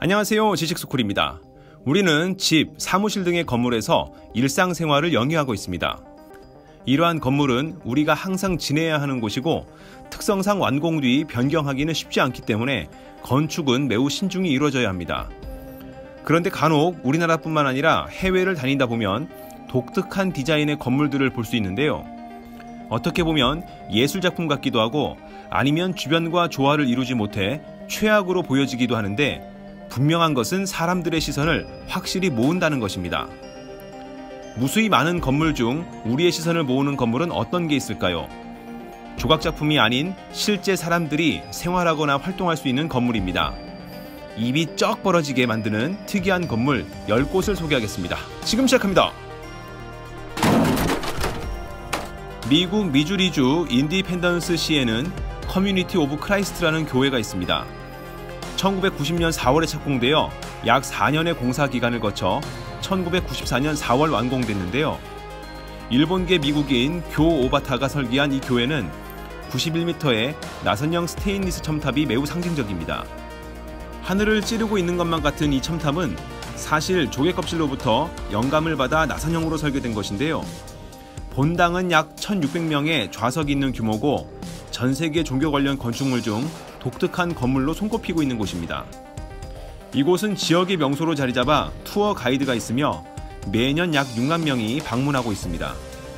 안녕하세요, 지식스쿨입니다. 우리는 집, 사무실 등의 건물에서 일상생활을 영위하고 있습니다. 이러한 건물은 우리가 항상 지내야 하는 곳이고 특성상 완공 뒤 변경하기는 쉽지 않기 때문에 건축은 매우 신중히 이루어져야 합니다. 그런데 간혹 우리나라뿐만 아니라 해외를 다니다 보면 독특한 디자인의 건물들을 볼 수 있는데요. 어떻게 보면 예술작품 같기도 하고 아니면 주변과 조화를 이루지 못해 최악으로 보여지기도 하는데 분명한 것은 사람들의 시선을 확실히 모은다는 것입니다. 무수히 많은 건물 중 우리의 시선을 모으는 건물은 어떤 게 있을까요? 조각작품이 아닌 실제 사람들이 생활하거나 활동할 수 있는 건물입니다. 입이 쩍 벌어지게 만드는 특이한 건물 10곳을 소개하겠습니다. 지금 시작합니다. 미국 미주리주 인디펜던스 시에는 커뮤니티 오브 크라이스트라는 교회가 있습니다. 1990년 4월에 착공되어 약 4년의 공사 기간을 거쳐 1994년 4월 완공됐는데요. 일본계 미국인 교 오바타가 설계한 이 교회는 91m의 나선형 스테인리스 첨탑이 매우 상징적입니다. 하늘을 찌르고 있는 것만 같은 이 첨탑은 사실 조개 껍질로부터 영감을 받아 나선형으로 설계된 것인데요. 본당은 약 1600명의 좌석이 있는 규모고 전 세계 종교 관련 건축물 중 독특한 건물로 손꼽히고 있는 곳입니다. 이곳은 지역의 명소로 자리잡아 투어 가이드가 있으며 매년 약 6만 명이 방문하고 있습니다.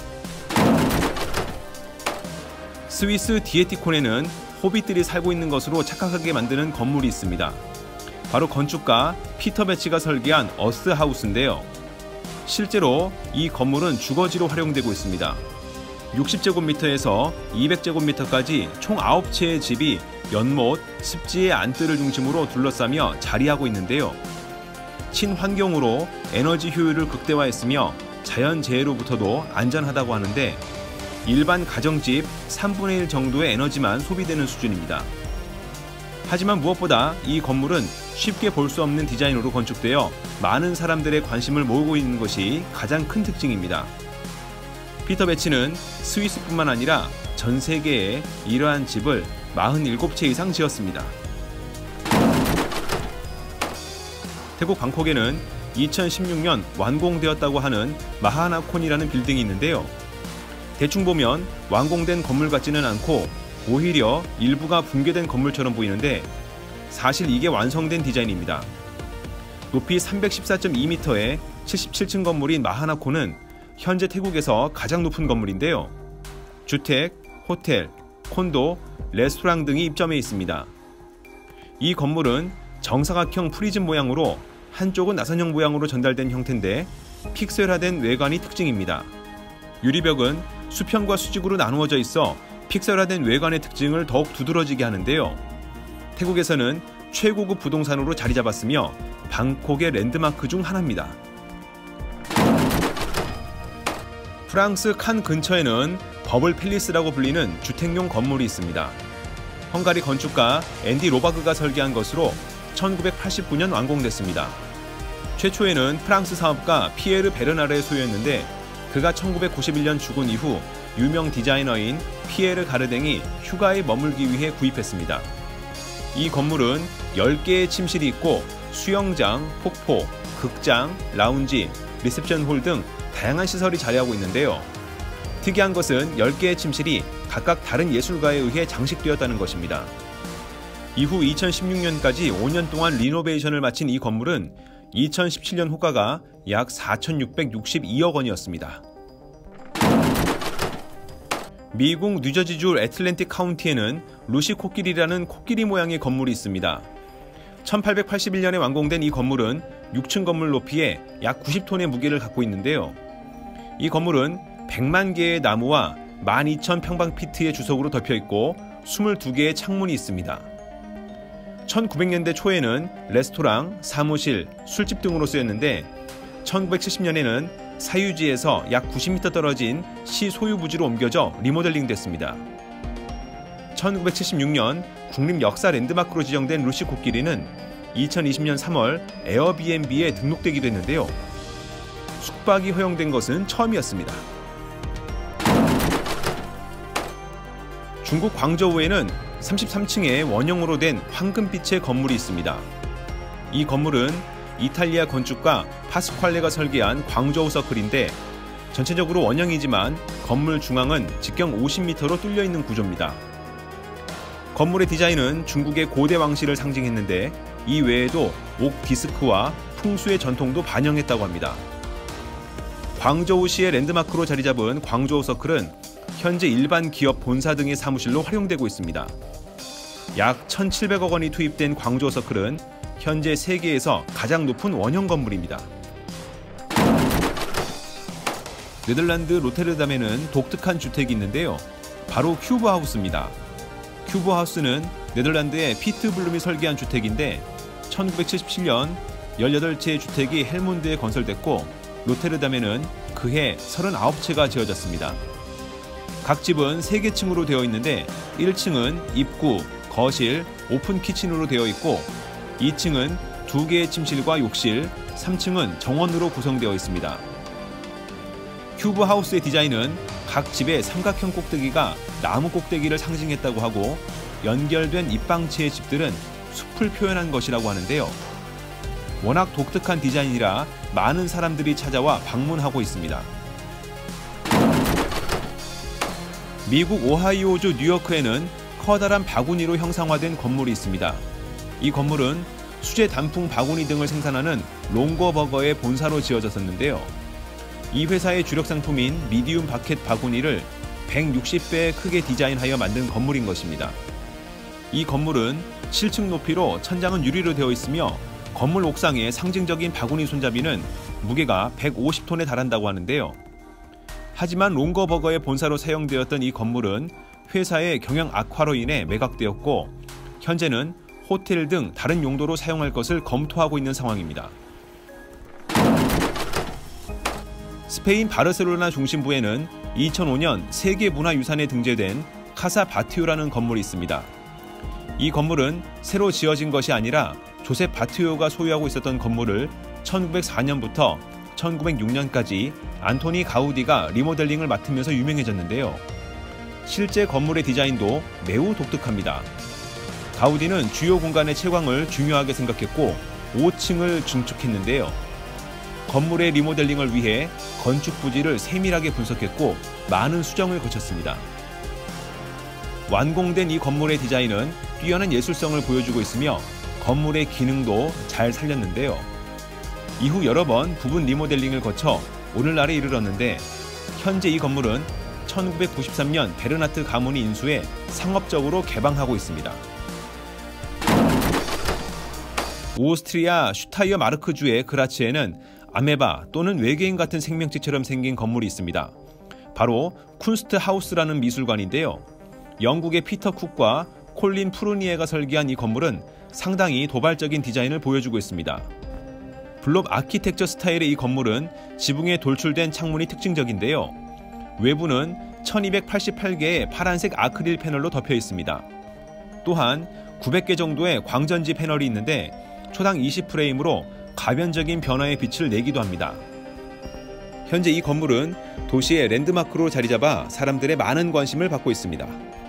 스위스 디에티콘에는 호빗들이 살고 있는 것으로 착각하게 만드는 건물이 있습니다. 바로 건축가 피터 베치가 설계한 어스하우스인데요. 실제로 이 건물은 주거지로 활용되고 있습니다. 60제곱미터에서 200제곱미터까지 총 9채의 집이 연못, 습지의 안뜰을 중심으로 둘러싸며 자리하고 있는데요. 친환경으로 에너지 효율을 극대화했으며 자연재해로부터도 안전하다고 하는데 일반 가정집 3분의 1 정도의 에너지만 소비되는 수준입니다. 하지만 무엇보다 이 건물은 쉽게 볼 수 없는 디자인으로 건축되어 많은 사람들의 관심을 모으고 있는 것이 가장 큰 특징입니다. 피터 베치는 스위스뿐만 아니라 전 세계에 이러한 집을 47채 이상 지었습니다. 태국 방콕에는 2016년 완공되었다고 하는 마하나콘이라는 빌딩이 있는데요. 대충 보면 완공된 건물 같지는 않고 오히려 일부가 붕괴된 건물처럼 보이는데 사실 이게 완성된 디자인입니다. 높이 314.2m의 77층 건물인 마하나콘은 현재 태국에서 가장 높은 건물인데요. 주택, 호텔, 콘도, 레스토랑 등이 입점해 있습니다. 이 건물은 정사각형 프리즘 모양으로 한쪽은 나선형 모양으로 전달된 형태인데 픽셀화된 외관이 특징입니다. 유리벽은 수평과 수직으로 나누어져 있어 픽셀화된 외관의 특징을 더욱 두드러지게 하는데요. 태국에서는 최고급 부동산으로 자리 잡았으며 방콕의 랜드마크 중 하나입니다. 프랑스 칸 근처에는 버블 팰리스라고 불리는 주택용 건물이 있습니다. 헝가리 건축가 앤디 로바그가 설계한 것으로 1989년 완공됐습니다. 최초에는 프랑스 사업가 피에르 베르나르의 소유였는데 그가 1991년 죽은 이후 유명 디자이너인 피에르 가르댕이 휴가에 머물기 위해 구입했습니다. 이 건물은 10개의 침실이 있고 수영장, 폭포, 극장, 라운지, 리셉션 홀 등 다양한 시설이 자리하고 있는데요. 특이한 것은 10개의 침실이 각각 다른 예술가에 의해 장식되었다는 것입니다. 이후 2016년까지 5년 동안 리노베이션을 마친 이 건물은 2017년 호가가 약 4,662억 원이었습니다. 미국 뉴저지주 애틀랜틱 카운티에는 루시 코끼리라는 코끼리 모양의 건물이 있습니다. 1881년에 완공된 이 건물은 6층 건물 높이에 약 90톤의 무게를 갖고 있는데요. 이 건물은 100만 개의 나무와 12,000평방피트의 주석으로 덮여 있고 22개의 창문이 있습니다. 1900년대 초에는 레스토랑, 사무실, 술집 등으로 쓰였는데 1970년에는 사유지에서 약 90m 떨어진 시 소유 부지로 옮겨져 리모델링 됐습니다. 1976년 국립 역사 랜드마크로 지정된 루시 코끼리는 2020년 3월 에어비앤비에 등록되기도 했는데요. 숙박이 허용된 것은 처음이었습니다. 중국 광저우에는 33층의 원형으로 된 황금빛의 건물이 있습니다. 이 건물은 이탈리아 건축가 파스퀄레가 설계한 광저우 서클인데 전체적으로 원형이지만 건물 중앙은 직경 50m로 뚫려 있는 구조입니다. 건물의 디자인은 중국의 고대 왕실을 상징했는데 이 외에도 옥 디스크와 풍수의 전통도 반영했다고 합니다. 광저우시의 랜드마크로 자리 잡은 광저우 서클은 현재 일반 기업 본사 등의 사무실로 활용되고 있습니다. 약 1,700억 원이 투입된 광저우 서클은 현재 세계에서 가장 높은 원형 건물입니다. 네덜란드 로테르담에는 독특한 주택이 있는데요. 바로 큐브하우스입니다. 큐브하우스는 네덜란드의 피트 블룸이 설계한 주택인데 1977년 18채의 주택이 헬몬드에 건설됐고 로테르담에는 그해 39채가 지어졌습니다. 각 집은 3개 층으로 되어 있는데 1층은 입구, 거실, 오픈 키친으로 되어 있고 2층은 2개의 침실과 욕실, 3층은 정원으로 구성되어 있습니다. 큐브하우스의 디자인은 각 집의 삼각형 꼭대기가 나무 꼭대기를 상징했다고 하고 연결된 입방체의 집들은 숲을 표현한 것이라고 하는데요. 워낙 독특한 디자인이라 많은 사람들이 찾아와 방문하고 있습니다. 미국 오하이오주 뉴요크에는 커다란 바구니로 형상화된 건물이 있습니다. 이 건물은 수제 단풍 바구니 등을 생산하는 롱거버거의 본사로 지어졌었는데요. 이 회사의 주력 상품인 미디움 바켓 바구니를 160배 크게 디자인하여 만든 건물인 것입니다. 이 건물은 7층 높이로 천장은 유리로 되어 있으며 건물 옥상의 상징적인 바구니 손잡이는 무게가 150톤에 달한다고 하는데요. 하지만 롱거버거의 본사로 사용되었던 이 건물은 회사의 경영 악화로 인해 매각되었고 현재는 호텔 등 다른 용도로 사용할 것을 검토하고 있는 상황입니다. 스페인 바르셀로나 중심부에는 2005년 세계문화유산에 등재된 카사 바티오라는 건물이 있습니다. 이 건물은 새로 지어진 것이 아니라 조셉 바티오가 소유하고 있었던 건물을 1904년부터 1906년까지 안토니 가우디가 리모델링을 맡으면서 유명해졌는데요. 실제 건물의 디자인도 매우 독특합니다. 가우디는 주요 공간의 채광을 중요하게 생각했고 5층을 증축했는데요. 건물의 리모델링을 위해 건축 부지를 세밀하게 분석했고 많은 수정을 거쳤습니다. 완공된 이 건물의 디자인은 뛰어난 예술성을 보여주고 있으며 건물의 기능도 잘 살렸는데요. 이후 여러 번 부분 리모델링을 거쳐 오늘날에 이르렀는데 현재 이 건물은 1993년 베르나트 가문이 인수해 상업적으로 개방하고 있습니다. 오스트리아 슈타이어 마르크주의 그라츠에는 아메바 또는 외계인 같은 생명체처럼 생긴 건물이 있습니다. 바로 쿤스트하우스라는 미술관인데요. 영국의 피터 쿡과 콜린 프루니에가 설계한 이 건물은 상당히 도발적인 디자인을 보여주고 있습니다. 블록 아키텍처 스타일의 이 건물은 지붕에 돌출된 창문이 특징적인데요. 외부는 1288개의 파란색 아크릴 패널로 덮여 있습니다. 또한 900개 정도의 광전지 패널이 있는데 초당 20프레임으로 가변적인 변화의 빛을 내기도 합니다. 현재 이 건물은 도시의 랜드마크로 자리 잡아 사람들의 많은 관심을 받고 있습니다.